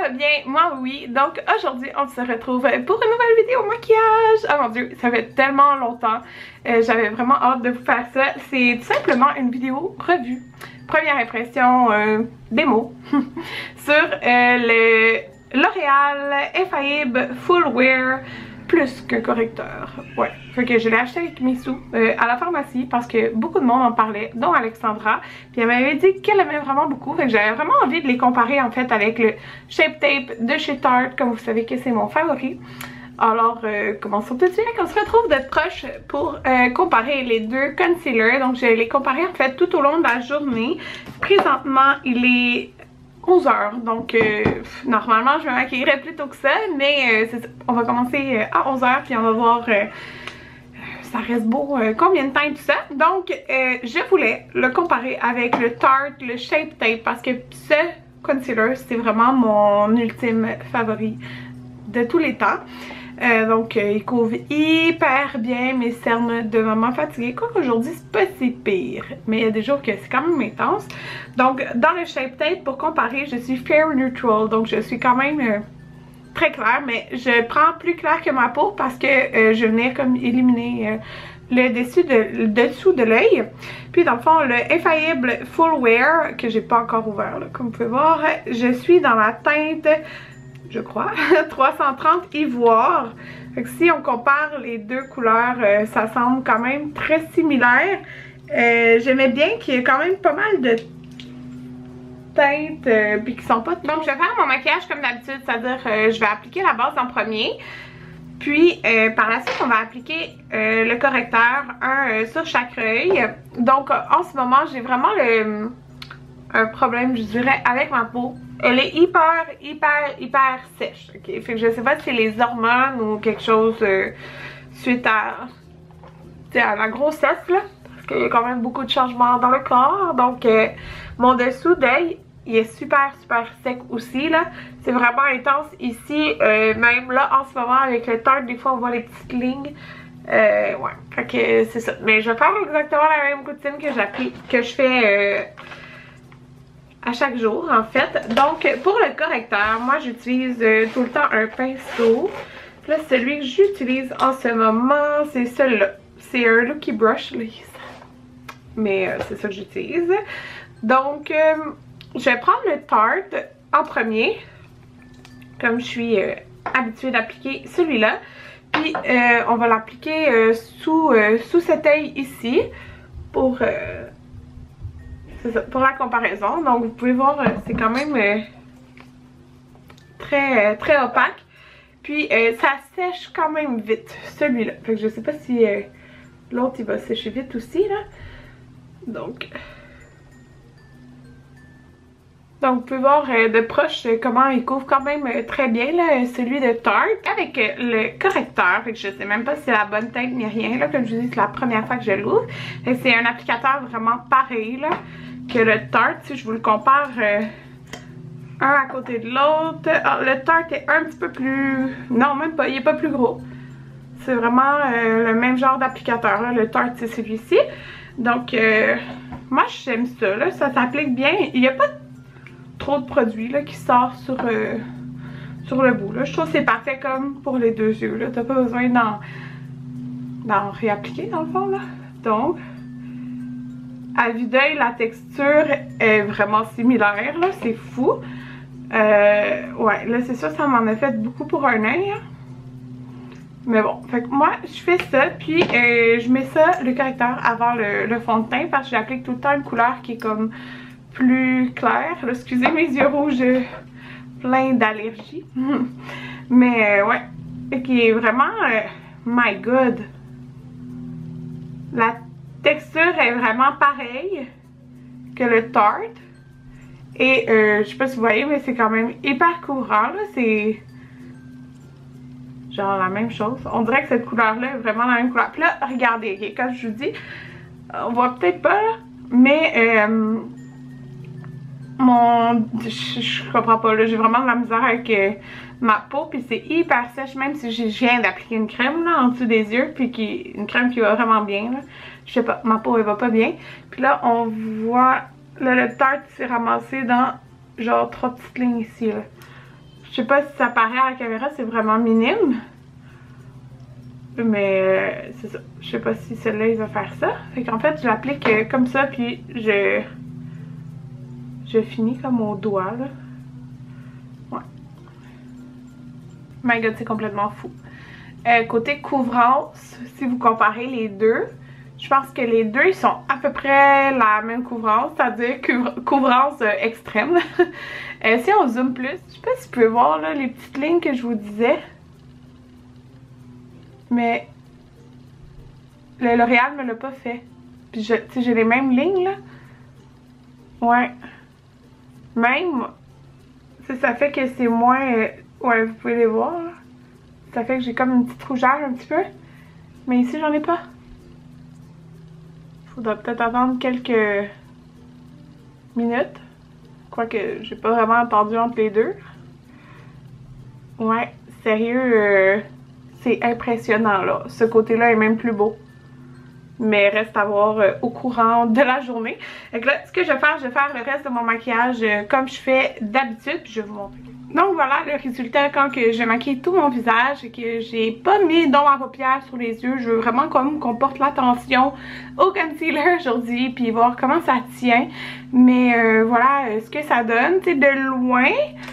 va bien? Moi oui. Donc aujourd'hui on se retrouve pour une nouvelle vidéo maquillage. Oh mon dieu, ça fait tellement longtemps. J'avais vraiment hâte de vous faire ça. C'est tout simplement une vidéo revue. Première impression démo sur le L'Oréal Infaillible Full Wear plus qu'un correcteur. Ouais, fait que je l'ai acheté avec mes sous à la pharmacie parce que beaucoup de monde en parlait, dont Alexandra. Puis elle m'avait dit qu'elle aimait vraiment beaucoup. Fait que j'avais vraiment envie de les comparer en fait avec le Shape Tape de chez Tarte, comme vous savez que c'est mon favori. Alors commençons tout de suite. On se retrouve de proche pour comparer les deux concealers. Donc je vais les comparer en fait tout au long de la journée. Présentement il est 11h, donc normalement je me maquillerais plus tôt que ça, mais on va commencer à 11h puis on va voir ça reste beau combien de temps et tout ça. Donc je voulais le comparer avec le Tarte, le Shape Tape, parce que ce concealer c'est vraiment mon ultime favori de tous les temps. Donc il couvre hyper bien mes cernes de maman fatiguée. Quoi qu'aujourd'hui c'est pas si pire, mais il y a des jours que c'est quand même intense. Donc dans le Shape Tape, pour comparer, je suis Fair Neutral, donc je suis quand même très claire, mais je prends plus clair que ma peau parce que je venais comme éliminer le dessous de l'œil. Puis dans le fond le Infaillible Full Wear, que j'ai pas encore ouvert là, comme vous pouvez voir, je suis dans la teinte, je crois, 330 ivoire. Fait que si on compare les deux couleurs, ça semble quand même très similaire. J'aimais bien qu'il y ait quand même pas mal de teintes puis qui sont pas... Donc je vais faire mon maquillage comme d'habitude, c'est-à-dire je vais appliquer la base en premier. Puis par la suite on va appliquer le correcteur, un sur chaque œil. Donc en ce moment j'ai vraiment un problème, je dirais, avec ma peau. Elle est hyper sèche, ok? Fait que je sais pas si c'est les hormones ou quelque chose suite à la grossesse, là. Parce qu'il y a quand même beaucoup de changements dans le corps. Donc, mon dessous d'œil, il est super sec aussi, là. C'est vraiment intense ici. Même là, en ce moment, avec le Tarte, des fois, on voit les petites lignes. Ouais, fait que c'est ça. Mais je vais faire exactement la même routine que je fais... à chaque jour en fait. Donc pour le correcteur, moi j'utilise tout le temps un pinceau. Là celui que j'utilise en ce moment c'est celui-là. C'est un Lucky Brush là. Mais c'est ça que j'utilise. Donc je vais prendre le Tarte en premier. Comme je suis habituée d'appliquer celui-là. Puis on va l'appliquer sous cet œil ici. C'est ça, pour la comparaison. Donc vous pouvez voir, c'est quand même très opaque. Puis ça sèche quand même vite, celui-là. Fait que je sais pas si l'autre il va sécher vite aussi là. Donc vous pouvez voir de proche comment il couvre quand même très bien là, celui de Tarte. Avec le correcteur, fait que je sais même pas si c'est la bonne teinte ni rien là. Comme je vous dis, c'est la première fois que je l'ouvre. C'est un applicateur vraiment pareil là que le Tarte, si je vous le compare un à côté de l'autre. Le Tarte est un petit peu plus... Non, même pas, il est pas plus gros. C'est vraiment le même genre d'applicateur. Le Tarte, c'est celui-ci. Donc, moi, j'aime ça. Là, ça s'applique bien. Il n'y a pas trop de produits là, qui sortent sur le bout. Là. Je trouve que c'est parfait comme pour les deux yeux. T'as pas besoin d'en réappliquer, dans le fond. Là. Donc... à vue d'œil, la texture est vraiment similaire, là, c'est fou. Ouais, là c'est sûr, ça m'en a fait beaucoup pour un œil. Hein. Mais bon, fait que moi, je fais ça, puis je mets ça, le correcteur, avant le fond de teint, parce que j'applique tout le temps une couleur qui est comme plus claire. Là, excusez mes yeux rouges, plein d'allergies. Mais ouais, et qui est vraiment, my god. La texture est vraiment pareille que le Tarte. Et je sais pas si vous voyez, mais c'est quand même hyper courant là. C'est genre la même chose. On dirait que cette couleur là est vraiment la même couleur. Puis là, regardez, okay, comme je vous dis, on voit peut-être pas, mais je comprends pas là. J'ai vraiment de la misère avec ma peau, puis c'est hyper sèche, même si je viens d'appliquer une crème là en dessous des yeux, puis une crème qui va vraiment bien là. Je sais pas, ma peau elle va pas bien. Puis là on voit, là le Tarte s'est ramassé dans genre 3 petites lignes ici là. Je sais pas si ça paraît à la caméra, c'est vraiment minime. Mais c'est ça. Je sais pas si celle-là il va faire ça. Fait qu'en fait, je l'applique comme ça, puis je finis comme au doigt là. Ouais. My god, c'est complètement fou. Côté couvrance, si vous comparez les deux, je pense que les deux ils sont à peu près la même couvrance, c'est-à-dire couvrance extrême. Si on zoome plus, je sais pas si vous pouvez voir là, les petites lignes que je vous disais. Mais le L'Oréal me l'a pas fait. Puis j'ai les mêmes lignes là. Ouais. Même. Ça fait que c'est moins. Ouais, vous pouvez les voir là. Ça fait que j'ai comme une petite rougeur un petit peu. Mais ici j'en ai pas. Faudra peut-être attendre quelques minutes. Quoique j'ai pas vraiment entendu entre les deux. Ouais, sérieux, c'est impressionnant là. Ce côté-là est même plus beau. Mais reste à voir au courant de la journée. Donc là, ce que je vais faire le reste de mon maquillage comme je fais d'habitude. Puis je vais vous montrer. Donc voilà le résultat quand que je maquille tout mon visage et que j'ai pas mis d'ombre à paupières sur les yeux. Je veux vraiment qu'on porte l'attention au concealer aujourd'hui puis voir comment ça tient. Mais voilà ce que ça donne. Tu sais, de loin,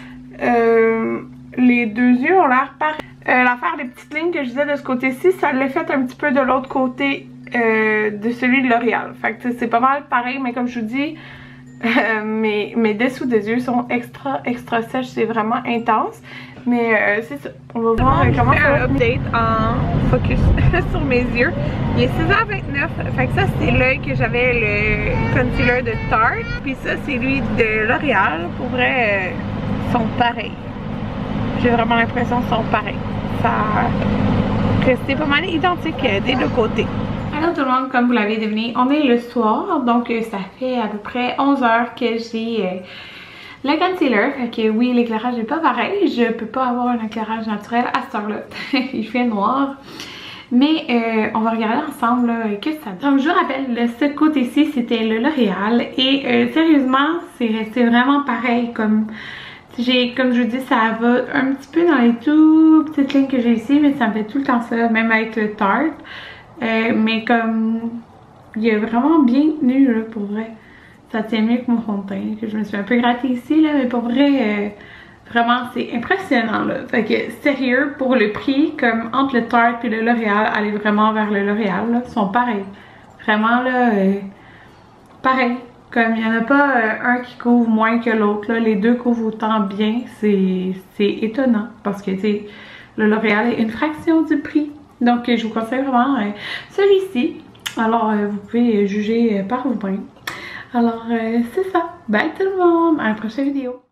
les deux yeux ont l'air pareil. L'affaire des petites lignes que je disais de ce côté-ci, ça l'a fait un petit peu de l'autre côté de celui de L'Oréal. Fait que c'est pas mal pareil, mais comme je vous dis, mes dessous des yeux sont extra sèches, c'est vraiment intense. Mais c'est ça, on va voir comment ça va. Update en focus sur mes yeux. Il est 6h29, fait que ça c'est l'œil que j'avais le concealer de Tarte. Puis ça c'est lui de L'Oréal. Pour vrai, sont pareils. J'ai vraiment l'impression qu'ils sont pareils. Ça a resté pas mal identique des deux côtés. Allô tout le monde, comme vous l'avez deviné, on est le soir, donc ça fait à peu près 11 heures que j'ai le concealer. Fait que oui, l'éclairage n'est pas pareil, je peux pas avoir un éclairage naturel à cette heure-là. Il fait noir. Mais on va regarder ensemble là, qu'est-ce que ça donne. Donc je vous rappelle, ce côté-ci c'était le L'Oréal et sérieusement, c'est resté vraiment pareil comme je vous dis, ça va un petit peu dans les tout petites lignes que j'ai ici, mais ça me fait tout le temps ça, même avec le Tarte. Mais comme il est vraiment bien tenu là, pour vrai. Ça tient mieux que mon fond de teint, que je me suis un peu grattée ici là, mais pour vrai, vraiment c'est impressionnant là. Fait que sérieux, pour le prix, comme entre le Tarte et le L'Oréal, aller vraiment vers le L'Oréal là, sont pareils. Vraiment là, pareil. Comme il n'y en a pas un qui couvre moins que l'autre, les deux couvrent autant bien, c'est étonnant parce que le L'Oréal est une fraction du prix. Donc je vous conseille vraiment celui-ci. Alors vous pouvez juger par vous-même. Alors c'est ça. Bye tout le monde, à la prochaine vidéo.